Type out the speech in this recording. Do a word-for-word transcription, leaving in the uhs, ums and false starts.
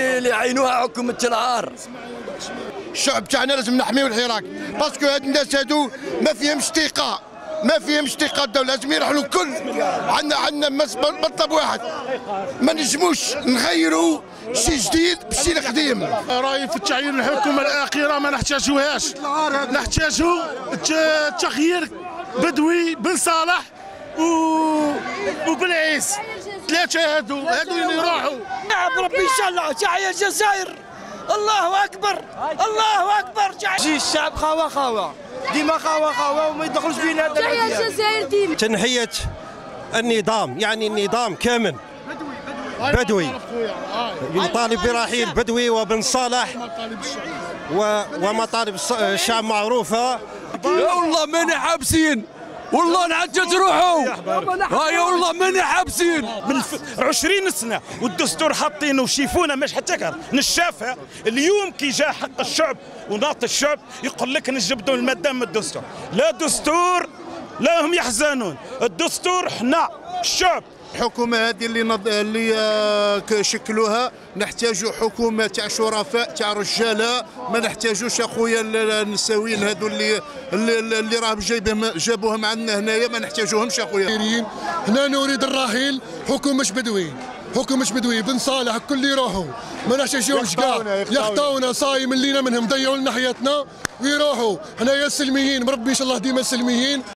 اللي عينوها حكومة العار. الشعب تاعنا لازم نحميو الحراك، باسكو هاد الناس هادو ما فيهمش ثقة، ما فيهمش ثقة الدولة، لازم يرحلوا الكل. عندنا عندنا مطلب واحد، ما نجموش نغيروا شي جديد بشي القديم. رايي في التعيين الحكومة الأخيرة ما نحتاجوهاش، نحتاجو تغيير بدوي بن صالح و وبالعيس، ثلاثة هادو هادو اللي يروحوا. نعم ربي ان شاء الله. تحية الجزائر، الله اكبر الله اكبر. جي الشعب خاوه خاوه، ديما خاوه خاوه وما يدخلش فينا هذا. تحية الجزائر ديما. تنحية النظام، يعني النظام كامل بدوي، يطالب برحيل بدوي وبن صالح ومطالب الشعب معروفة. يا والله ماني حابسين، والله نعجز روحوا. هاي والله ماني حابسين من عشرين سنه والدستور حاطينه وشيفونا مش حتى نشافها. اليوم كي جاء حق الشعب وناط الشعب يقول لك نجبدوا الماده من الدستور. لا دستور لا هم يحزنون، الدستور حنا الشعب. الحكومة هذه اللي نض... اللي آه شكلوها نحتاجوا حكومة تاع شرفاء تاع رجالة، ما نحتاجوش اخويا النساويين هذو اللي اللي, اللي راهم جايبهم جابوهم عندنا هنايا، ما نحتاجوهمش اخويا. هنا نريد الرحيل حكومة مش بدوي، حكومة مش بدوي بن صالح الكل يروحوا، ما نحتاجوهمش كاع يخطاونا صايم لينا منهم ضيعوا لنا حياتنا ويروحوا. هنايا سلميين، مربي ان شاء الله ديما سلميين.